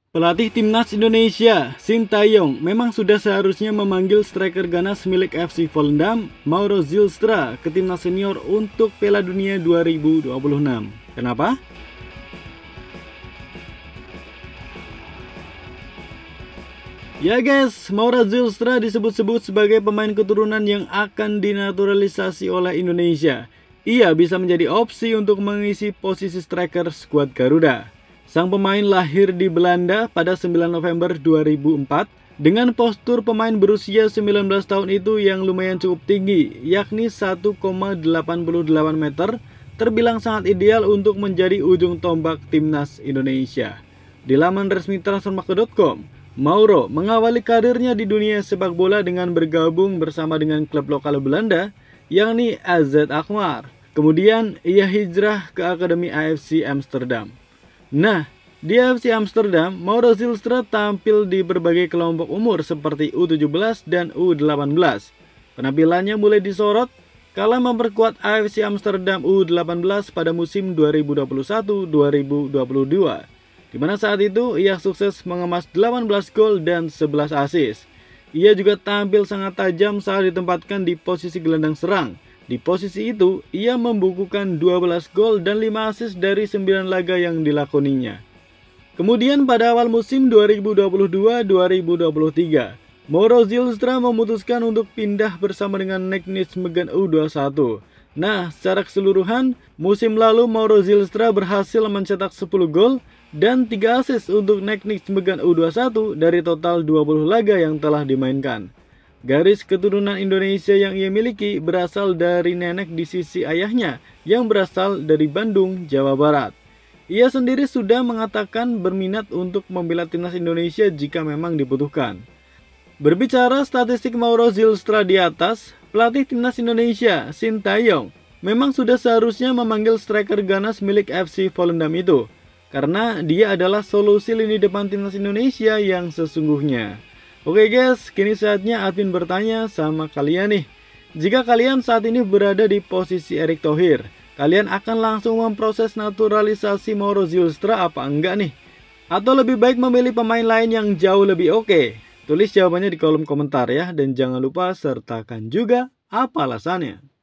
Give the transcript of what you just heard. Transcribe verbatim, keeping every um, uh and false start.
Pelatih Timnas Indonesia, Sintayong, memang sudah seharusnya memanggil striker ganas milik F C Volendam, Mauro Zylstra, ke Timnas Senior untuk Piala Dunia dua ribu dua puluh enam. Kenapa? Ya guys, Mauro Zylstra disebut-sebut sebagai pemain keturunan yang akan dinaturalisasi oleh Indonesia. Ia bisa menjadi opsi untuk mengisi posisi striker skuad Garuda. Sang pemain lahir di Belanda pada sembilan November dua ribu empat dengan postur pemain berusia sembilan belas tahun itu yang lumayan cukup tinggi, yakni satu koma delapan delapan meter, terbilang sangat ideal untuk menjadi ujung tombak Timnas Indonesia. Di laman resmi transfermarkt titik com, Mauro mengawali karirnya di dunia sepak bola dengan bergabung bersama dengan klub lokal Belanda, yakni A Z Alkmaar. Kemudian ia hijrah ke Akademi A F C Amsterdam. Nah, di A F C Amsterdam, Mauro Zylstra tampil di berbagai kelompok umur seperti U tujuh belas dan U delapan belas. Penampilannya mulai disorot kala memperkuat A F C Amsterdam U delapan belas pada musim dua ribu dua puluh satu dua ribu dua puluh dua, di mana saat itu ia sukses mengemas delapan belas gol dan sebelas assist. Ia juga tampil sangat tajam saat ditempatkan di posisi gelandang serang. Di posisi itu, ia membukukan dua belas gol dan lima assist dari sembilan laga yang dilakoninya. Kemudian pada awal musim dua ribu dua puluh dua dua ribu dua puluh tiga, Mauro Zylstra memutuskan untuk pindah bersama dengan Nijmegen U dua puluh satu. Nah, secara keseluruhan, musim lalu Mauro Zylstra berhasil mencetak sepuluh gol dan tiga assist untuk Nijmegen U dua puluh satu dari total dua puluh laga yang telah dimainkan. Garis keturunan Indonesia yang ia miliki berasal dari nenek di sisi ayahnya yang berasal dari Bandung, Jawa Barat. Ia sendiri sudah mengatakan berminat untuk membela Timnas Indonesia jika memang dibutuhkan. Berbicara statistik Mauro Zylstra di atas, pelatih Timnas Indonesia, Sintayong, memang sudah seharusnya memanggil striker ganas milik F C Volendam itu, karena dia adalah solusi lini depan Timnas Indonesia yang sesungguhnya. Oke guys, kini saatnya admin bertanya sama kalian nih. Jika kalian saat ini berada di posisi Erick Thohir, kalian akan langsung memproses naturalisasi Mauro Zylstra apa enggak nih? Atau lebih baik memilih pemain lain yang jauh lebih oke? Tulis jawabannya di kolom komentar ya, dan jangan lupa sertakan juga apa alasannya.